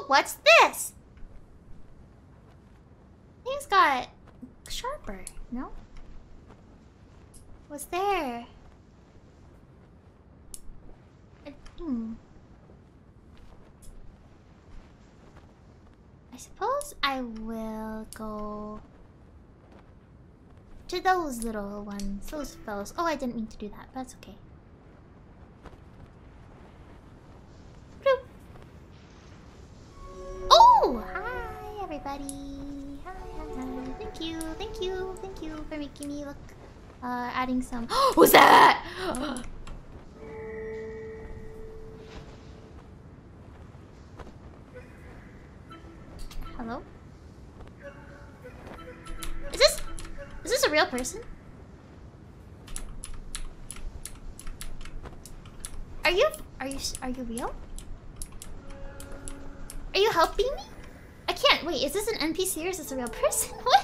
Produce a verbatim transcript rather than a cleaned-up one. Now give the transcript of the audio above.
Oh, what's this? Things got sharper, no? What's there? I, hmm. I suppose I will go to those little ones, those fellows. Oh, I didn't mean to do that, but that's okay. Bloop. Oh, hi everybody. Hi, hi, hi. Thank you, thank you, thank you for making me look, uh, adding some. Who's that? Hello? Is this... Is this a real person? Are you... Are you... Are you real? Are you helping me? I can't... Wait, is this an N P C or is this a real person? What?